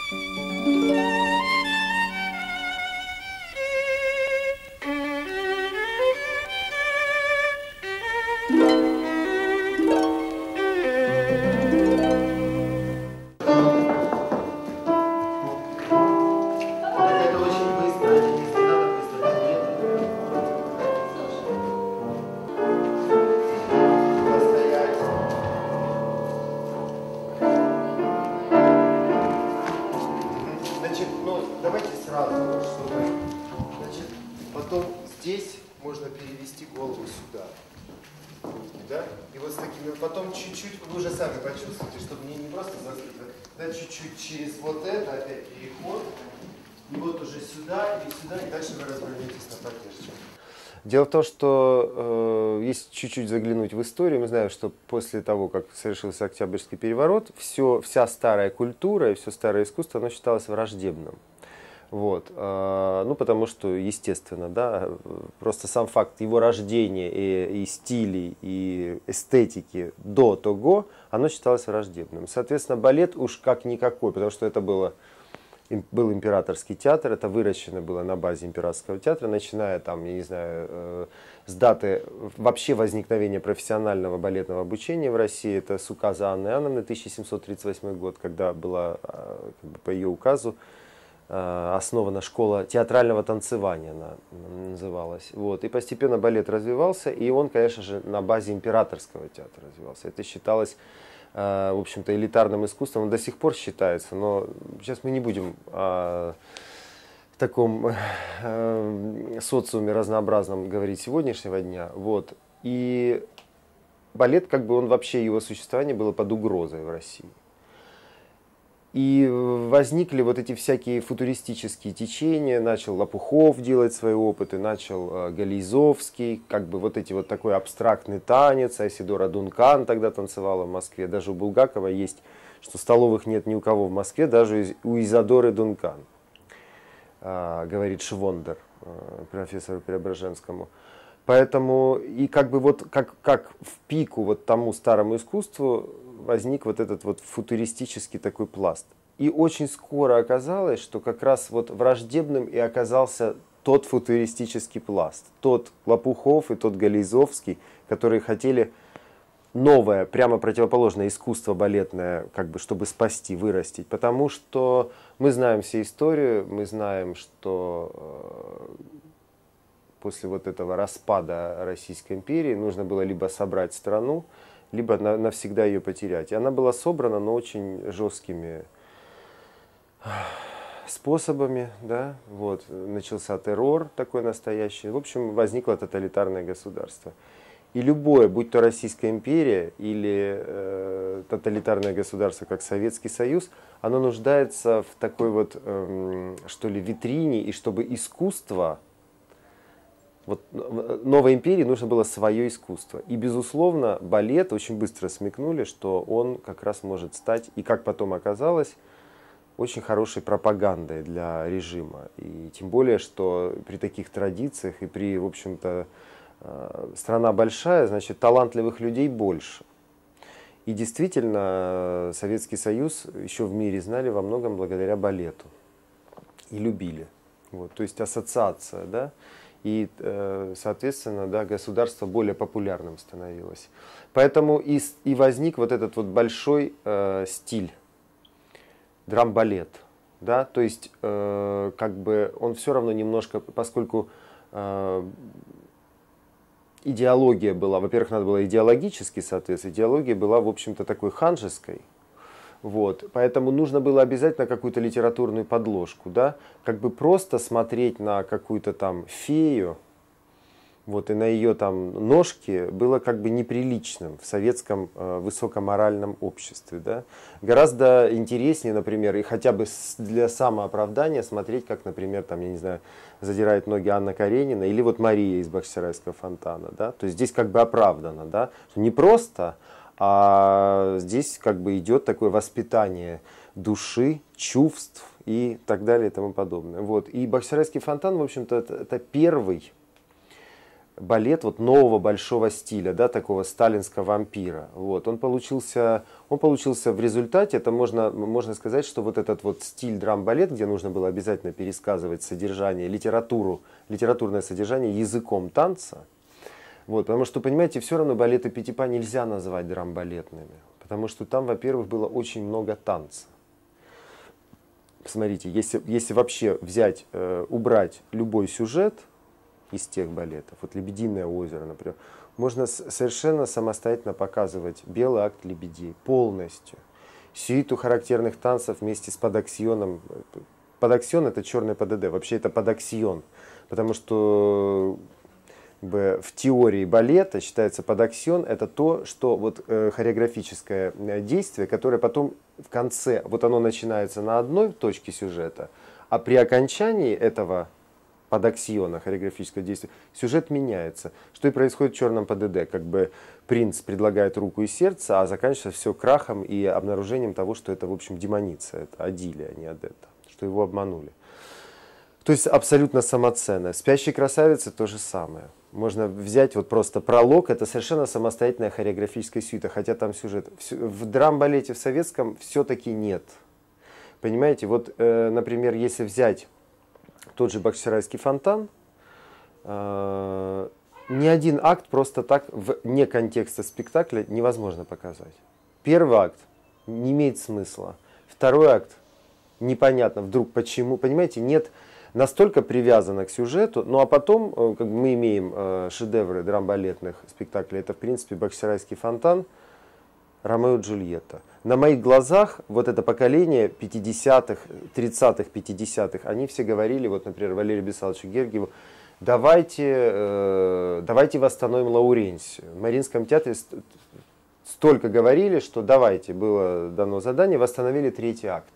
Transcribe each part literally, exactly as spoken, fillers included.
Через вот это опять переход, и вот уже сюда, и сюда, и дальше вы развернетесь на поддержку. Дело в том, что э, если чуть-чуть заглянуть в историю, мы знаем, что после того, как совершился Октябрьский переворот, все, вся старая культура и все старое искусство, оно считалось враждебным. Вот. Э, ну, потому что, естественно, да, просто сам факт его рождения и, и стилей, и эстетики до того, оно считалось враждебным. Соответственно, балет уж как никакой, потому что это было, был императорский театр, это выращено было на базе императорского театра, начиная там, я не знаю, э, с даты вообще возникновения профессионального балетного обучения в России, это с указа Анны Иоанновны, тысяча семьсот тридцать восьмой год, когда была э, как бы по ее указу э, основана школа театрального танцевания, она называлась. Вот. И постепенно балет развивался, и он, конечно же, на базе императорского театра развивался. Это считалось, э, в общем-то, элитарным искусством, он до сих пор считается, но сейчас мы не будем э, в таком э, социуме разнообразном говорить сегодняшнего дня. Вот. И балет, как бы он вообще, его существование было под угрозой в России. И возникли вот эти всякие футуристические течения, начал Лопухов делать свои опыты, начал э, Гализовский, как бы вот эти вот такой абстрактный танец, Айседора Дункан тогда танцевала в Москве, даже у Булгакова есть, что столовых нет ни у кого в Москве, даже у Изодоры Дункан, э, говорит Швондер, э, профессору Преображенскому. Поэтому и как бы вот как, как в пику вот тому старому искусству возник вот этот вот футуристический такой пласт. И очень скоро оказалось, что как раз вот враждебным и оказался тот футуристический пласт. Тот Лопухов и тот Гализовский, которые хотели новое, прямо противоположное искусство балетное, как бы, чтобы спасти, вырастить. Потому что мы знаем всю историю, мы знаем, что после вот этого распада Российской империи нужно было либо собрать страну, либо на, навсегда ее потерять. И она была собрана, но очень жесткими способами, да, вот, начался террор такой настоящий, в общем, возникло тоталитарное государство. И любое, будь то Российская империя или э, тоталитарное государство, как Советский Союз, оно нуждается в такой вот, э, что ли, витрине, и чтобы искусство, вот новой империи нужно было свое искусство. И, безусловно, балет очень быстро смекнули, что он как раз может стать, и как потом оказалось, очень хорошей пропагандой для режима. И тем более, что при таких традициях и при, в общем-то, страна большая, значит, талантливых людей больше. И действительно, Советский Союз еще в мире знали во многом благодаря балету. И любили. Вот, то есть ассоциация, да. И, соответственно, да, государство более популярным становилось. Поэтому и, и возник вот этот вот большой э, стиль, драм-балет. Да? То есть, э, как бы он все равно немножко, поскольку э, идеология была, во-первых, надо было идеологически соответствовать, идеология была, в общем-то, такой ханжеской. Вот. Поэтому нужно было обязательно какую-то литературную подложку, да, как бы просто смотреть на какую-то там фею, вот, и на ее там ножки было как бы неприличным в советском э, высокоморальном обществе, да. Гораздо интереснее, например, и хотя бы для самооправдания смотреть, как, например, там, я не знаю, задирает ноги Анна Каренина или вот Мария из Бахчисарайского фонтана, да. То есть здесь как бы оправдано, да, что не просто, а здесь как бы идет такое воспитание души, чувств и так далее и тому подобное. Вот. И Бахчисарайский фонтан, в общем-то, это, это первый балет вот нового большого стиля, да, такого сталинского вампира. Вот. Он получился, он получился в результате, это можно, можно сказать, что вот этот вот стиль драм-балет, где нужно было обязательно пересказывать содержание, литературу, литературное содержание языком танца. Вот, потому что, понимаете, все равно балеты Петипа нельзя назвать драм-балетными, потому что там, во-первых, было очень много танца. Смотрите, если, если вообще взять, э, убрать любой сюжет из тех балетов, вот «Лебединое озеро», например, можно совершенно самостоятельно показывать белый акт лебедей полностью. Сюиту характерных танцев вместе с подаксионом. Подаксион — это черный ПДД, вообще это подаксион, потому что в теории балета считается подаксион — это то, что вот э, хореографическое действие, которое потом в конце, вот оно начинается на одной точке сюжета, а при окончании этого подаксиона, хореографического действия, сюжет меняется. Что и происходит в черном ПДД. Как бы принц предлагает руку и сердце, а заканчивается все крахом и обнаружением того, что это, в общем, демоница, это Адилия, а не Адетта, что его обманули. То есть абсолютно самоценная. «Спящей красавице» то же самое. Можно взять вот просто пролог, это совершенно самостоятельная хореографическая сюита, хотя там сюжет. В драм-балете в советском все-таки нет. Понимаете, вот, э, например, если взять тот же «Бахчисарайский фонтан», э, ни один акт просто так вне контекста спектакля невозможно показать. Первый акт не имеет смысла. Второй акт непонятно вдруг почему. Понимаете, нет, настолько привязано к сюжету. Ну а потом как бы, мы имеем э, шедевры драм-балетных спектаклей. Это в принципе «Бахчисарайский фонтан», «Ромео и Джульетта». На моих глазах вот это поколение пятидесятых, тридцатых, пятидесятых, они все говорили, вот, например, Валерию Бесаловичу Гергиеву, давайте, э, давайте восстановим Лауренсию. В Мариинском театре столько говорили, что давайте, было дано задание, восстановили третий акт.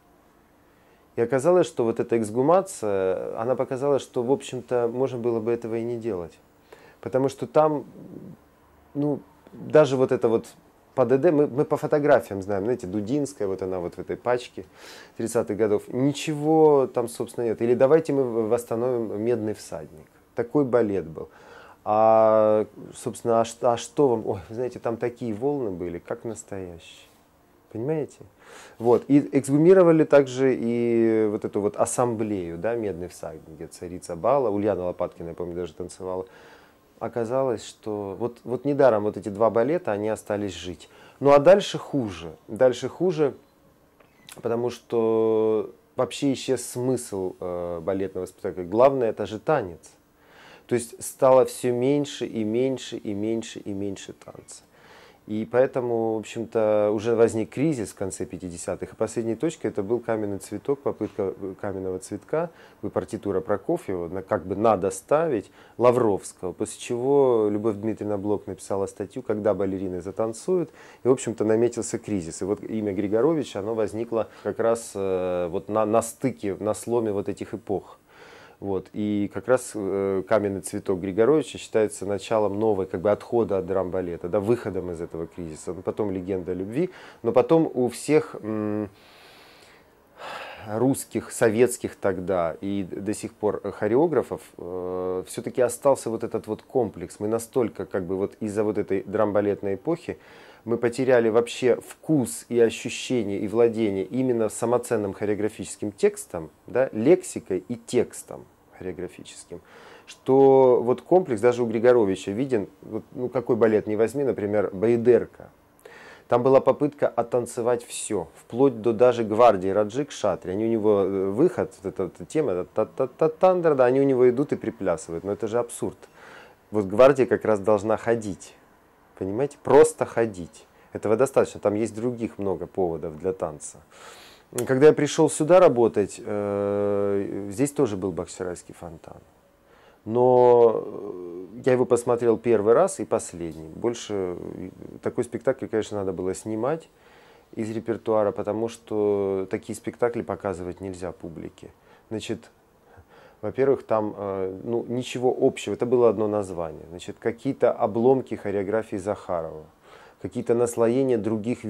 И оказалось, что вот эта эксгумация, она показала, что, в общем-то, можно было бы этого и не делать. Потому что там, ну, даже вот это вот ПДД, мы, мы по фотографиям знаем, знаете, Дудинская, вот она вот в этой пачке тридцатых годов, ничего там, собственно, нет. Или давайте мы восстановим «Медный всадник». Такой балет был. А, собственно, а, а что вам, ой, вы знаете, там такие волны были, как настоящие. Понимаете? Вот. И эксгумировали также и вот эту вот ассамблею, да, «Медный всадник», где царица бала, Ульяна Лопаткина, я помню, даже танцевала. Оказалось, что вот, вот недаром вот эти два балета, они остались жить. Ну а дальше хуже. Дальше хуже, потому что вообще исчез смысл э, балетного спектакля. Главное, это же танец. То есть стало все меньше и меньше и меньше и меньше танца. И поэтому, в общем-то, уже возник кризис в конце пятидесятых. И последней точкой это был «Каменный цветок», попытка «Каменного цветка», партитура Прокофьева, как бы надо ставить Лавровского. После чего Любовь Дмитриевна Блок написала статью «Когда балерины затанцуют». И, в общем-то, наметился кризис. И вот имя Григоровича, оно возникло как раз э, вот на, на стыке, на сломе вот этих эпох. Вот. И как раз э, «Каменный цветок» Григоровича считается началом новой, как бы отхода от драм-балета, да, выходом из этого кризиса. Потом «Легенда любви», но потом у всех м, русских, советских тогда и до сих пор хореографов э, все-таки остался вот этот вот комплекс. Мы настолько, как бы, вот из-за вот этой драм-балетной эпохи мы потеряли вообще вкус и ощущение и владение именно самоценным хореографическим текстом, да, лексикой и текстом хореографическим, что вот комплекс даже у Григоровича виден, вот, ну какой балет не возьми, например, «Баядерка». Там была попытка оттанцевать все, вплоть до даже гвардии Раджи Кшатри. Они у него выход, эта, эта тема, та-та-та-тандер, да, они у него идут и приплясывают, но это же абсурд. Вот гвардия как раз должна ходить. Понимаете? Просто ходить. Этого достаточно. Там есть других много поводов для танца. Когда я пришел сюда работать, э, здесь тоже был «Бахчисарайский фонтан». Но я его посмотрел первый раз и последний. Больше такой спектакль, конечно, надо было снимать из репертуара, потому что такие спектакли показывать нельзя публике. Значит, во-первых, там ну, ничего общего, это было одно название. Значит, какие-то обломки хореографии Захарова, какие-то наслоения других,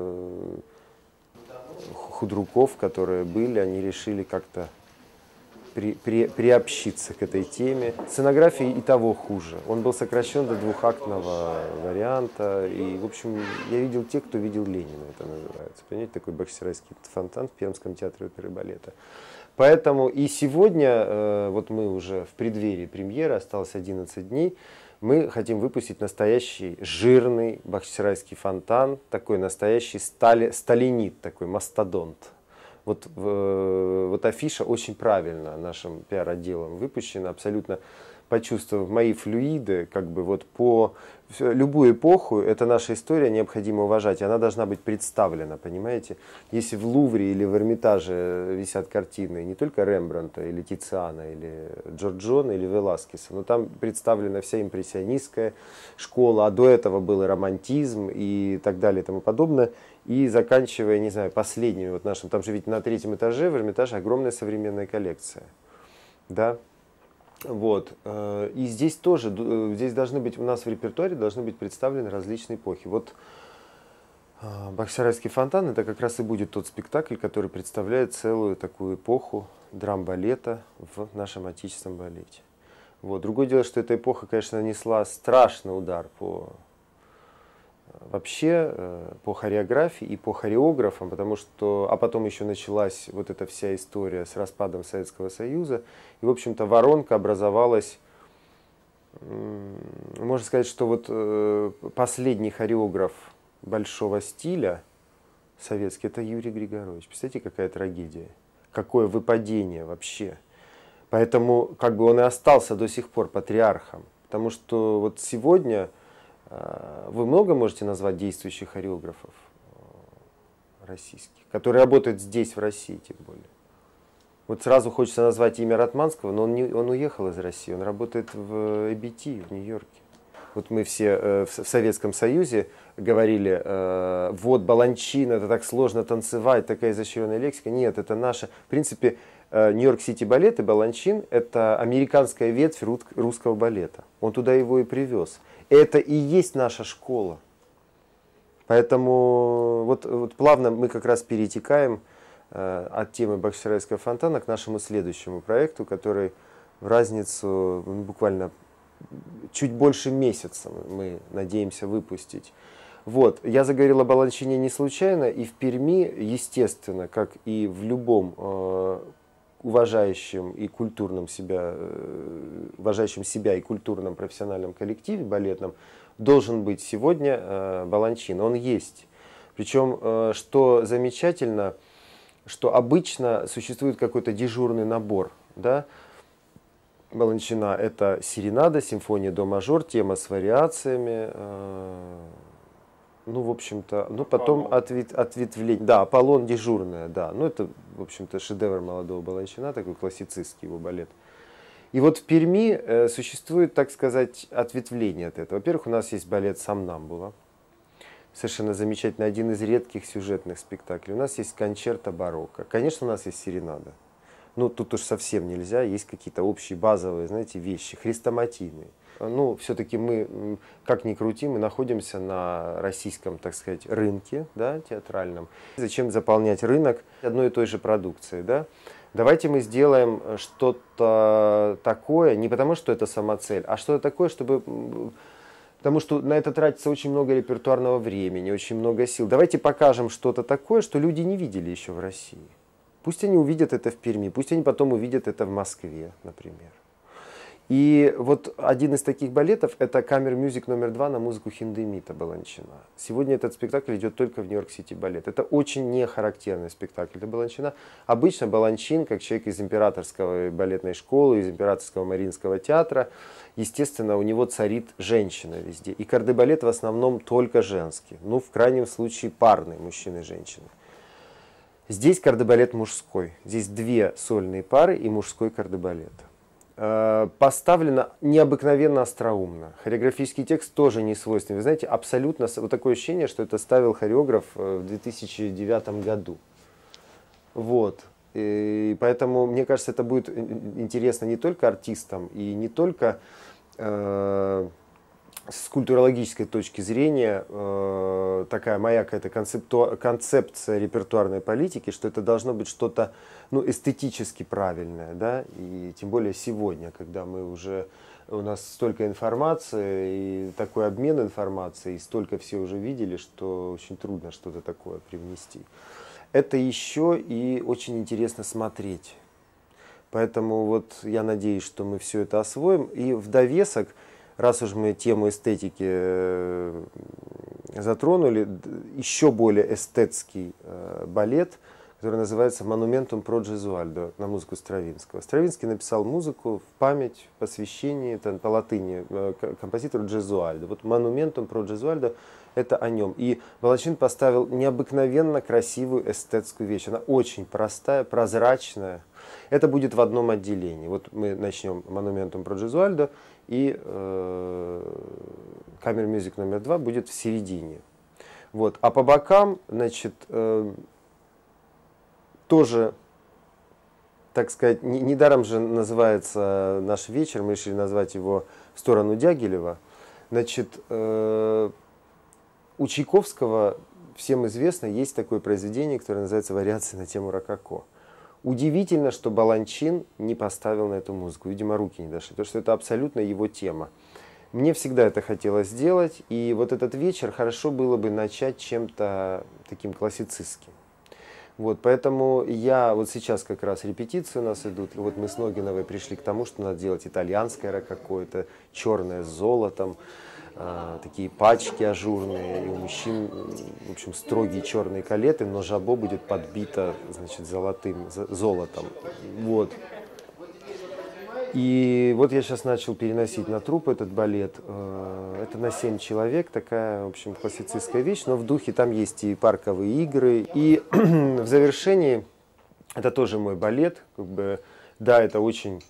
видимо, худруков, которые были, они решили как-то при, при, приобщиться к этой теме. Сценография и того хуже. Он был сокращен до двухактного варианта. И, в общем, я видел тех, кто видел Ленина, это называется. Понимаете, такой бахчисарайский фонтан в Пермском театре оперы и балета. Поэтому и сегодня, вот мы уже в преддверии премьеры, осталось одиннадцать дней, мы хотим выпустить настоящий жирный бахчисарайский фонтан, такой настоящий стали, сталинит, такой мастодонт. Вот, вот афиша очень правильно нашим пиар-отделом выпущена, абсолютно почувствовав мои флюиды, как бы вот по любую эпоху, это наша история, необходимо уважать, она должна быть представлена, понимаете? Если в Лувре или в Эрмитаже висят картины не только Рембрандта или Тициана, или Джорджона, или Веласкеса, но там представлена вся импрессионистская школа, а до этого был и романтизм и так далее и тому подобное, и заканчивая, не знаю, последними вот нашим, там же ведь на третьем этаже в Эрмитаже огромная современная коллекция, да? Вот. И здесь тоже, здесь должны быть, у нас в репертуаре должны быть представлены различные эпохи. Вот «Бахчисарайский фонтан» — это как раз и будет тот спектакль, который представляет целую такую эпоху драм-балета в нашем отечественном балете. Вот. Другое дело, что эта эпоха, конечно, нанесла страшный удар по вообще по хореографии и по хореографам, потому что, а потом еще началась вот эта вся история с распадом Советского Союза, и, в общем-то, воронка образовалась, можно сказать, что вот последний хореограф большого стиля советский — это Юрий Григорович. Представляете, какая трагедия, какое выпадение вообще. Поэтому как бы он и остался до сих пор патриархом, потому что вот сегодня вы много можете назвать действующих хореографов российских, которые работают здесь, в России, тем более. Вот сразу хочется назвать имя Ратманского, но он, не, он уехал из России, он работает в эй би ти, в Нью-Йорке. Вот мы все э, в, в Советском Союзе говорили, э, вот Баланчин, это так сложно танцевать, такая изощренная лексика. Нет, это наша, в принципе, э, Нью-Йорк-Сити балет и Баланчин — это американская ветвь русского балета. Он туда его и привез. Это и есть наша школа. Поэтому вот, вот плавно мы как раз перетекаем э, от темы Бахчисарайского фонтана к нашему следующему проекту, который в разницу буквально чуть больше месяца мы надеемся выпустить. Вот. Я заговорил о Баланчине не случайно, и в Перми, естественно, как и в любом э, уважающем и культурном себя, уважающем себя и культурном профессиональном коллективе балетном, должен быть сегодня э, Баланчин. Он есть. Причем, э, что замечательно, что обычно существует какой-то дежурный набор, да? Баланчина — это серенада, симфония до мажор, тема с вариациями, э, ну, в общем-то, ну, потом ответ, ответвление, да, Аполлон дежурная, да, ну, это, в общем-то, шедевр молодого Баланчина, такой классицистский его балет. И вот в Перми э, существует, так сказать, ответвление от этого. Во-первых, у нас есть балет «Сомнамбула», совершенно замечательный, один из редких сюжетных спектаклей. У нас есть кончерто барокко, конечно, у нас есть серенада. Ну, тут уж совсем нельзя, есть какие-то общие базовые, знаете, вещи, хрестоматийные. Ну, все-таки мы, как ни крути, мы находимся на российском, так сказать, рынке, да, театральном. Зачем заполнять рынок одной и той же продукцией, да? Давайте мы сделаем что-то такое, не потому что это самоцель, а что-то такое, чтобы... Потому что на это тратится очень много репертуарного времени, очень много сил. Давайте покажем что-то такое, что люди не видели еще в России. Пусть они увидят это в Перми, пусть они потом увидят это в Москве, например. И вот один из таких балетов — это камер-мюзик номер два на музыку Хиндемита Баланчина. Сегодня этот спектакль идет только в Нью-Йорк-Сити балет. Это очень не характерный спектакль для Баланчина. Обычно Баланчин, как человек из императорской балетной школы, из императорского Мариинского театра, естественно, у него царит женщина везде. И кардебалет в основном только женский. Ну, в крайнем случае, парный, мужчины и женщины. Здесь кардебалет мужской. Здесь две сольные пары и мужской кардебалет. Поставлено необыкновенно остроумно. Хореографический текст тоже не свойственный. Вы знаете, абсолютно вот такое ощущение, что это ставил хореограф в две тысячи девятом году. Вот. И поэтому, мне кажется, это будет интересно не только артистам и не только э, с культурологической точки зрения э, такая моя какая-то концепту... концепция репертуарной политики, что это должно быть что-то, ну, эстетически правильное, да, и тем более сегодня, когда мы уже, у нас столько информации, и такой обмен информацией, и столько все уже видели, что очень трудно что-то такое привнести. Это еще и очень интересно смотреть. Поэтому вот я надеюсь, что мы все это освоим. И в довесок, раз уж мы тему эстетики затронули, еще более эстетский балет, который называется «Монументум про Джезуальдо» на музыку Стравинского. Стравинский написал музыку в память, посвящение там, по латыни композитору Джезуальдо. Вот «Монументум про Джезуальдо» — это о нем. И Баланчин поставил необыкновенно красивую эстетскую вещь. Она очень простая, прозрачная. Это будет в одном отделении. Вот мы начнем «Монументум про Джезуальдо», и э, камер мюзик номер два будет в середине. Вот. А по бокам, значит, э, тоже, так сказать, недаром же называется наш вечер, мы решили назвать его «В сторону Дягилева». Значит, э, у Чайковского, всем известно, есть такое произведение, которое называется «Вариации на тему рококо». Удивительно, что Баланчин не поставил на эту музыку, видимо, руки не дошли, потому что это абсолютно его тема. Мне всегда это хотелось сделать, и вот этот вечер хорошо было бы начать чем-то таким классицистским. Вот, поэтому я вот сейчас как раз репетиции у нас идут, и вот мы с Ногиновой пришли к тому, что надо делать итальянское рококо, это черное с золотом, э, такие пачки ажурные, и у мужчин, в общем, строгие черные калеты, но жабо будет подбито, значит, золотым, золотом. Вот. И вот я сейчас начал переносить на труп этот балет. Это на семь человек, такая, в общем, классицистская вещь, но в духе там есть и парковые игры. И в завершении, это тоже мой балет, как бы, да, это очень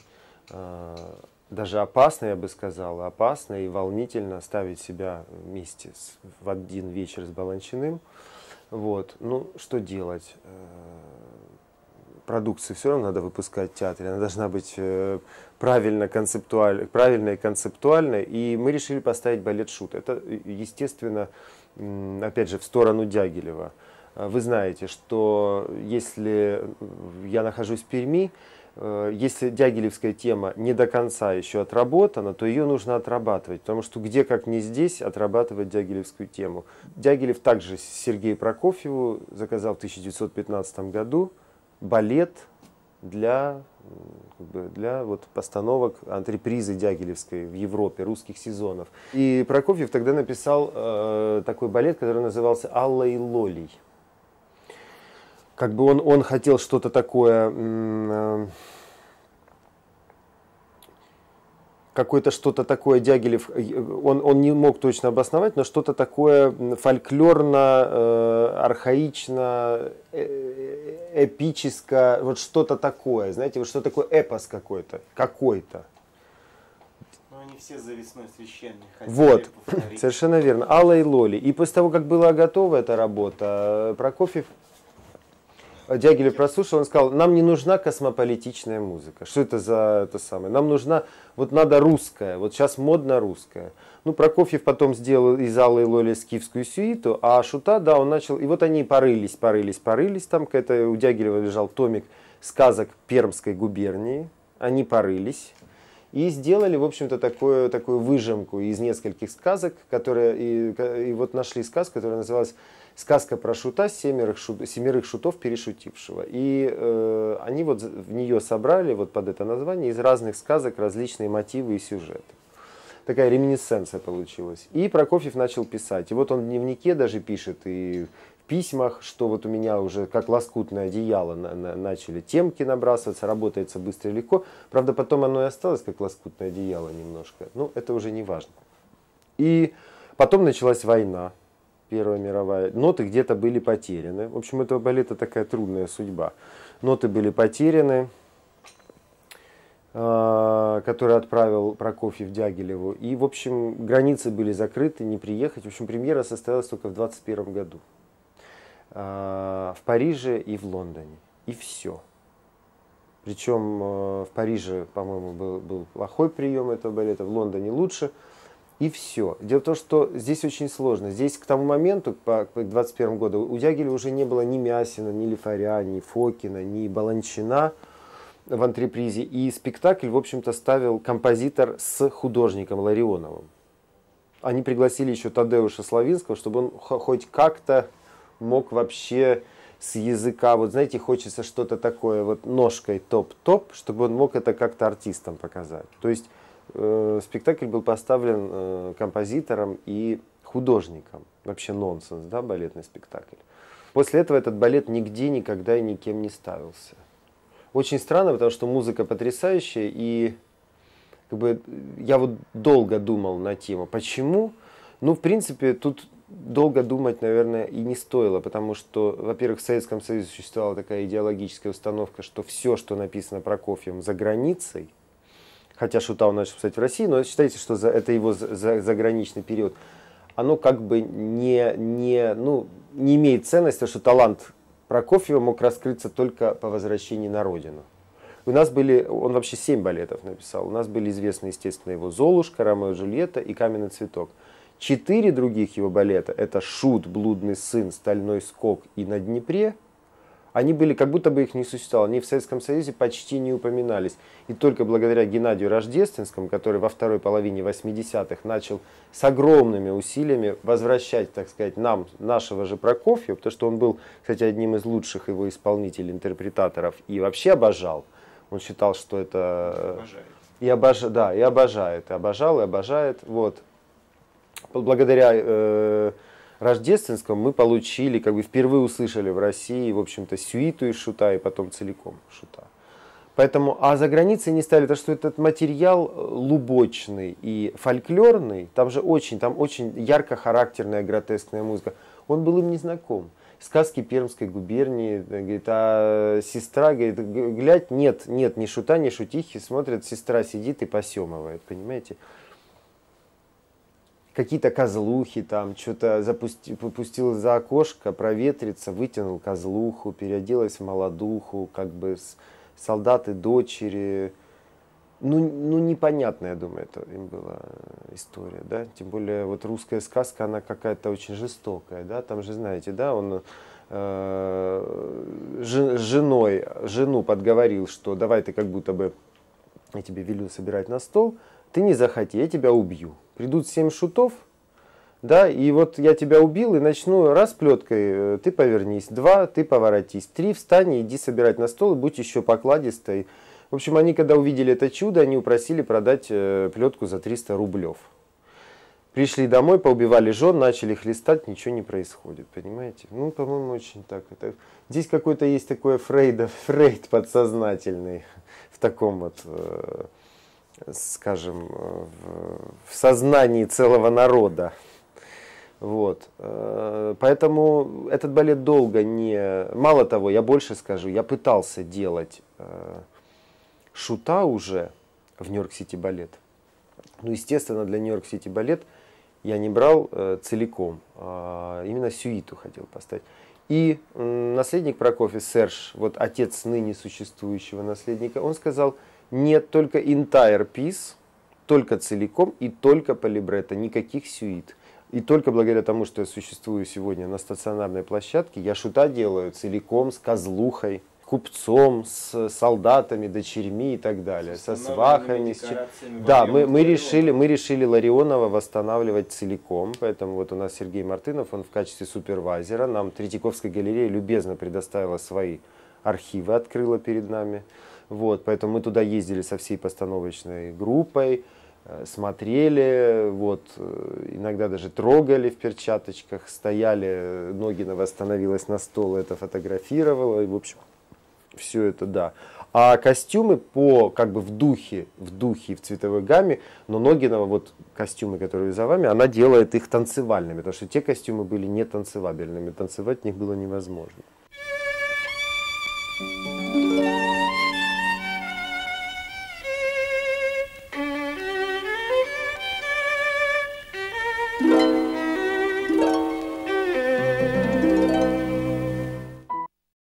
даже опасно, я бы сказал, опасно и волнительно ставить себя вместе с, в один вечер с Баланчиным. Вот, ну, что делать? Продукцию все равно надо выпускать в театре, она должна быть э, правильно концептуаль... правильной и концептуальной, и мы решили поставить балет «Шут». Это, естественно, опять же, в сторону Дягилева. Вы знаете, что если я нахожусь в Перми, э, если дягилевская тема не до конца еще отработана, то ее нужно отрабатывать, потому что где, как не здесь, отрабатывать дягилевскую тему. Дягилев также Сергею Прокофьеву заказал в тысяча девятьсот пятнадцатом году балет для, как бы, для вот постановок антрепризы дягилевской в Европе, русских сезонов. И Прокофьев тогда написал э, такой балет, который назывался «Алла и Лолий». Как бы он, он хотел что-то такое... Э, какое-то что-то такое Дягилев, он, он не мог точно обосновать, но что-то такое фольклорно, э, архаично, э, эпическое, вот что-то такое, знаете, вот что такое эпос какой-то, какой-то. Но они все за весной священные. Вот, повторить. Совершенно верно. Алла и Лоли. И после того, как была готова эта работа, Прокофьев, Дягилев прослушал, он сказал, нам не нужна космополитичная музыка. Что это за это самое? Нам нужна, вот надо русская, вот сейчас модно русская. Ну, Прокофьев потом сделал из Аллы и Лоли скифскую сюиту, а Шута, да, он начал, и вот они порылись, порылись, порылись, там какая-то, у Дягилева лежал томик сказок Пермской губернии, они порылись. И сделали, в общем-то, такую, такую выжимку из нескольких сказок, которые, и, и вот нашли сказку, которая называлась «Сказка про шута, семерых, шут, семерых шутов перешутившего». И э, они вот в нее собрали, вот под это название, из разных сказок различные мотивы и сюжеты. Такая реминисценция получилась. И Прокофьев начал писать. И вот он в дневнике даже пишет, и в письмах, что вот у меня уже как лоскутное одеяло на, на, начали темки набрасываться, работается быстро и легко. Правда, потом оно и осталось как лоскутное одеяло немножко. Ну, это уже не важно. И потом началась война. Первая мировая. Ноты где-то были потеряны. В общем, у этого балета такая трудная судьба. Ноты были потеряны, который отправил Прокофьев Дягилеву. И, в общем, границы были закрыты, не приехать. В общем, премьера состоялась только в двадцать первом году. В Париже и в Лондоне. И все. Причем в Париже, по-моему, был, был плохой прием этого балета, в Лондоне лучше. И все. Дело в том, что здесь очень сложно. Здесь к тому моменту, по двадцать первому году, у Дягилева уже не было ни Мясина, ни Лифаря, ни Фокина, ни Баланчина в антрепризе. И спектакль, в общем-то, ставил композитор с художником Ларионовым. Они пригласили еще Тадеуша Славинского, чтобы он хоть как-то мог вообще с языка, вот знаете, хочется что-то такое, вот ножкой топ-топ, чтобы он мог это как-то артистам показать. То есть э, спектакль был поставлен э, композитором и художником. Вообще нонсенс, да, балетный спектакль. После этого этот балет нигде, никогда и никем не ставился. Очень странно, потому что музыка потрясающая, и как бы, я вот долго думал на тему. Почему? Ну, в принципе, тут долго думать, наверное, и не стоило, потому что, во-первых, в Советском Союзе существовала такая идеологическая установка, что все, что написано Прокофьевым за границей, хотя Шута он начал писать в России, но считайте, что за, это его за, за, заграничный период, оно как бы не, не, ну, не имеет ценности, что талант Прокофьева мог раскрыться только по возвращении на родину. У нас были, он вообще семь балетов написал, у нас были известны, естественно, его «Золушка», «Ромео и Джульетта» и «Каменный цветок». Четыре других его балета, это «Шут», «Блудный сын», «Стальной скок» и «На Днепре», они были, как будто бы их не существовало. Они в Советском Союзе почти не упоминались. И только благодаря Геннадию Рождественскому, который во второй половине восьмидесятых начал с огромными усилиями возвращать, так сказать, нам, нашего же Прокофьева, потому что он был, кстати, одним из лучших его исполнителей, интерпретаторов, и вообще обожал. Он считал, что это... Обожает. И обожает, да, и обожает, и обожал, и обожает, вот. Благодаря э, Рождественскому мы получили, как бы впервые услышали в России, в общем-то, сюиту из Шута и потом целиком Шута. Поэтому, а за границей не ставили, потому что этот материал лубочный и фольклорный, там же очень, там очень ярко-характерная гротескная музыка, он был им не знаком. Сказки Пермской губернии, говорит, а сестра, говорит, глядь, нет, нет, ни Шута, ни Шутихи, смотрят, сестра сидит и посемывает, понимаете? Какие-то козлухи там, что-то запусти, попустил за окошко, проветриться, вытянул козлуху, переоделась в молодуху, как бы с, солдаты, дочери. Ну, ну, непонятно, я думаю, это им была история, да, тем более вот русская сказка, она какая-то очень жестокая, да, там же, знаете, да, он э, с женой, жену подговорил, что давай ты как будто бы, я тебе велю собирать на стол, ты не захоти, я тебя убью. Придут семь шутов, да, и вот я тебя убил и начну раз плеткой, ты повернись, два, ты поворотись, три, встань и иди собирать на стол и будь еще покладистой. В общем, они, когда увидели это чудо, они упросили продать э, плетку за триста рублев. Пришли домой, поубивали жен, начали хлестать, ничего не происходит, понимаете? Ну, по-моему, очень так. Это... Здесь какой-то есть такой Фрейда, Фрейд подсознательный в таком вот, э, скажем, в, в сознании целого народа. Вот. Поэтому этот балет долго не... Мало того, я больше скажу, я пытался делать э, Шута уже в Нью-Йорк-Сити балет. Ну, естественно, для Нью-Йорк-Сити балет я не брал э, целиком, а именно сюиту хотел поставить. И э, наследник Прокофьев, Серж, вот отец ныне существующего наследника, он сказал, нет, только entire piece, только целиком и только по либретто, никаких сюит. И только благодаря тому, что я существую сегодня на стационарной площадке, я Шута делаю целиком, с козлухой, купцом, с солдатами, дочерьми и так далее, со свахами. С... Да, мы, мы, решили, мы решили Ларионова восстанавливать целиком, поэтому вот у нас Сергей Мартынов, он в качестве супервайзера, нам Третьяковская галерея любезно предоставила свои архивы, открыла перед нами. Вот, поэтому мы туда ездили со всей постановочной группой, смотрели, вот, иногда даже трогали в перчаточках, стояли, Ногина восстановилась на стол, это фотографировала, и, в общем, все это, да. А костюмы по, как бы в духе, в духе и в цветовой гамме, но Ногинова, вот костюмы, которые за вами, она делает их танцевальными, потому что те костюмы были не танцевабельными, танцевать в них было невозможно.